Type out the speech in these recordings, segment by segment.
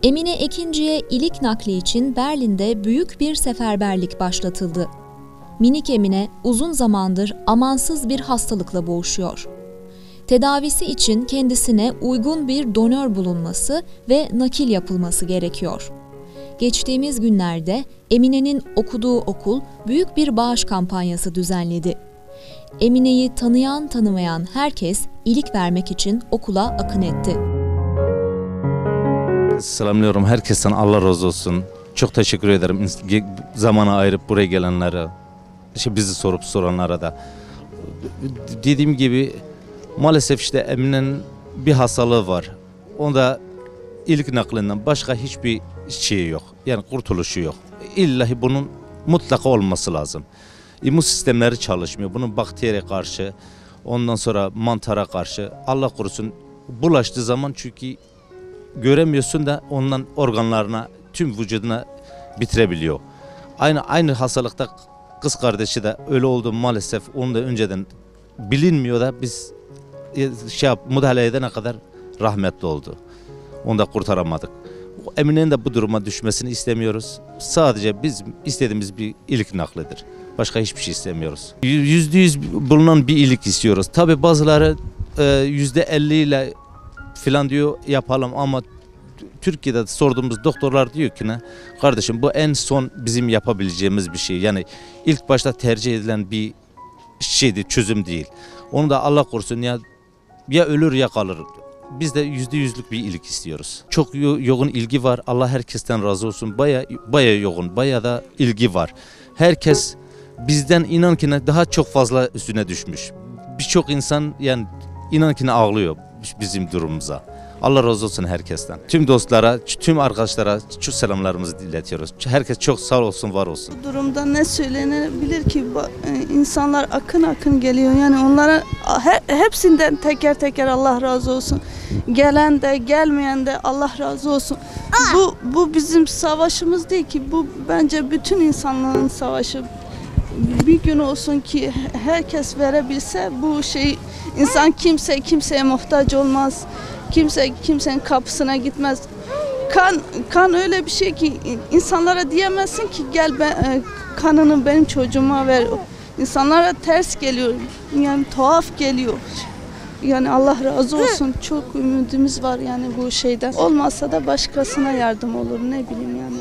Emine Ekinci'ye ilik nakli için Berlin'de büyük bir seferberlik başlatıldı. Minik Emine uzun zamandır amansız bir hastalıkla boğuşuyor. Tedavisi için kendisine uygun bir donör bulunması ve nakil yapılması gerekiyor. Geçtiğimiz günlerde Emine'nin okuduğu okul büyük bir bağış kampanyası düzenledi. Emine'yi tanıyan tanımayan herkes ilik vermek için okula akın etti. Selamlıyorum herkesten, Allah razı olsun. Çok teşekkür ederim zamana ayırıp buraya gelenlere, bizi sorup soranlara da. Dediğim gibi maalesef Emine'nin bir hastalığı var. Onda ilik naklinden başka hiçbir şey yok. Yani kurtuluşu yok. İllahi bunun mutlaka olması lazım. İmmün sistemleri çalışmıyor. Bunun bakteriye karşı, ondan sonra mantara karşı, Allah korusun bulaştığı zaman, çünkü göremiyorsun da ondan organlarına, tüm vücuduna bitirebiliyor. Aynı hastalıkta kız kardeşi de öyle oldu maalesef. Onu da önceden bilinmiyor da biz müdahale edene kadar rahmetli oldu. Onu da kurtaramadık. Emine'nin de bu duruma düşmesini istemiyoruz. Sadece biz istediğimiz bir ilik naklidir. Başka hiçbir şey istemiyoruz. %100 bulunan bir ilik istiyoruz. Tabii bazıları %50 ile filan diyor yapalım, ama Türkiye'de sorduğumuz doktorlar diyor ki ne? Kardeşim, bu en son bizim yapabileceğimiz bir şey. Yani ilk başta tercih edilen bir şeydi, çözüm değil. Onu da Allah korusun ya ölür ya kalır. Biz de %100'lük bir ilik istiyoruz. Çok yoğun ilgi var. Allah herkesten razı olsun. Baya yoğun, baya da ilgi var. Herkes bizden inan ki daha çok fazla üstüne düşmüş. Birçok insan inan ki ağlıyor bizim durumumuza. Allah razı olsun herkesten. Tüm dostlara, tüm arkadaşlara çok selamlarımızı iletiyoruz. Herkes çok sağ olsun, var olsun. Bu durumda ne söylenebilir ki? İnsanlar akın akın geliyor. Yani onlara hepsinden teker teker Allah razı olsun. Gelen de gelmeyen de Allah razı olsun. Bu bizim savaşımız değil ki. Bu bence bütün insanlığın savaşı. Bir gün olsun ki herkes verebilse bu şey, insan kimseye muhtaç olmaz. Kimse kimsenin kapısına gitmez. Kan öyle bir şey ki insanlara diyemezsin ki gel kanını benim çocuğuma ver. İnsanlara ters geliyor. Yani tuhaf geliyor. Yani Allah razı olsun. Çok ümidimiz var yani bu şeyden. Olmazsa da başkasına yardım olur. Ne bileyim yani.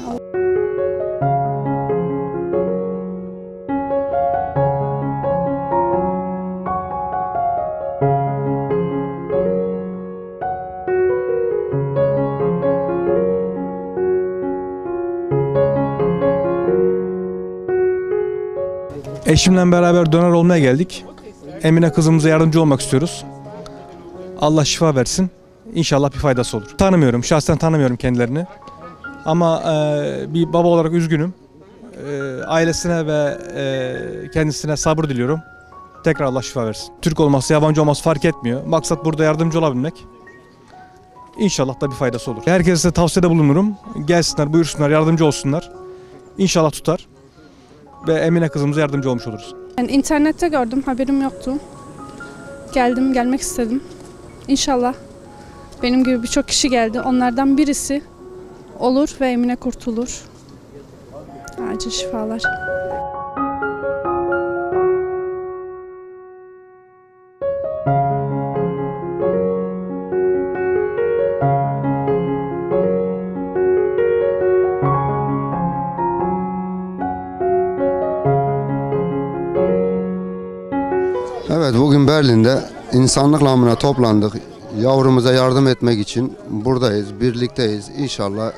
Eşimle beraber donör olmaya geldik. Emine kızımıza yardımcı olmak istiyoruz. Allah şifa versin. İnşallah bir faydası olur. Tanımıyorum, şahsen tanımıyorum kendilerini. Ama bir baba olarak üzgünüm. Ailesine ve kendisine sabır diliyorum. Tekrar Allah şifa versin. Türk olması, yabancı olması fark etmiyor. Maksat burada yardımcı olabilmek. İnşallah da bir faydası olur. Herkese tavsiyede bulunurum. Gelsinler, buyursunlar, yardımcı olsunlar. İnşallah tutar. Ve Emine kızımıza yardımcı olmuş oluruz. Ben internette gördüm, haberim yoktu. Gelmek istedim. İnşallah benim gibi birçok kişi geldi. Onlardan birisi olur ve Emine kurtulur. Acil şifalar. Evet, bugün Berlin'de insanlık namına toplandık. Yavrumuza yardım etmek için buradayız, birlikteyiz. İnşallah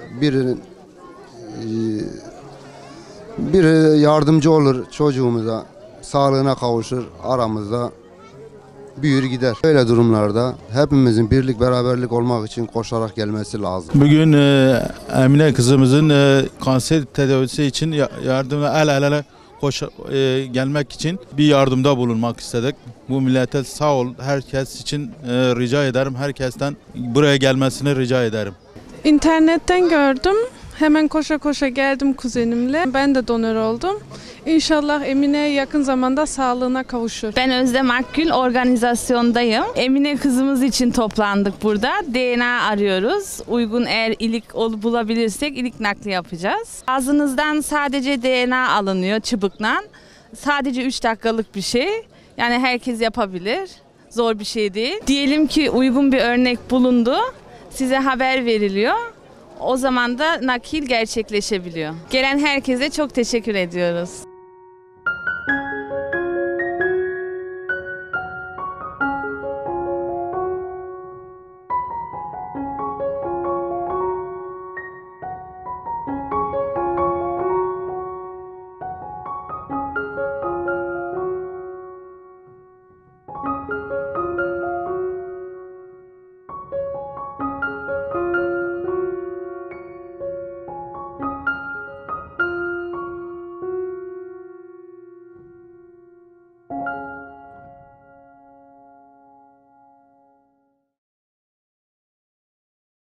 biri yardımcı olur çocuğumuza, sağlığına kavuşur, aramızda büyür gider. Böyle durumlarda hepimizin birlik beraberlik olmak için koşarak gelmesi lazım. Bugün Emine kızımızın kanser tedavisi için yardıma el ele gelmek için bir yardımda bulunmak istedik. Bu millete sağ ol, herkes için rica ederim. Herkesten buraya gelmesini rica ederim. İnternetten gördüm. Hemen koşa koşa geldim kuzenimle. Ben de donör oldum. İnşallah Emine yakın zamanda sağlığına kavuşur. Ben Özlem Akgül, organizasyondayım. Emine kızımız için toplandık burada. DNA arıyoruz. Uygun eğer ilik bulabilirsek ilik nakli yapacağız. Ağzınızdan sadece DNA alınıyor çıbıkla. Sadece 3 dakikalık bir şey. Yani herkes yapabilir. Zor bir şey değil. Diyelim ki uygun bir örnek bulundu. Size haber veriliyor. O zaman da nakil gerçekleşebiliyor. Gelen herkese çok teşekkür ediyoruz.